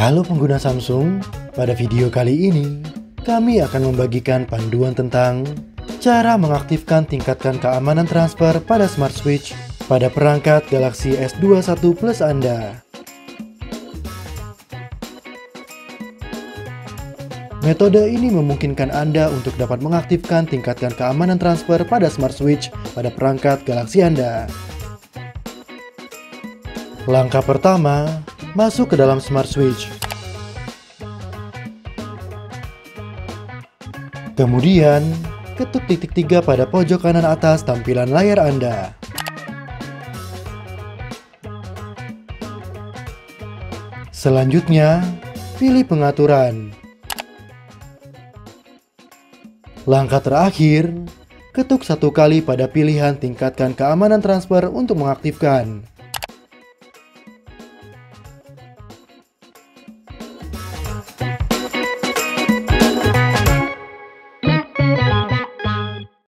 Halo pengguna Samsung, pada video kali ini kami akan membagikan panduan tentang cara mengaktifkan tingkatkan keamanan transfer pada Smart Switch pada perangkat Galaxy S21 Plus Anda. Metode ini memungkinkan Anda untuk dapat mengaktifkan tingkatkan keamanan transfer pada Smart Switch pada perangkat Galaxy Anda. Langkah pertama, masuk ke dalam Smart Switch. Kemudian, ketuk titik 3 pada pojok kanan atas tampilan layar Anda. Selanjutnya, pilih pengaturan. Langkah terakhir, ketuk satu kali pada pilihan tingkatkan keamanan transfer untuk mengaktifkan.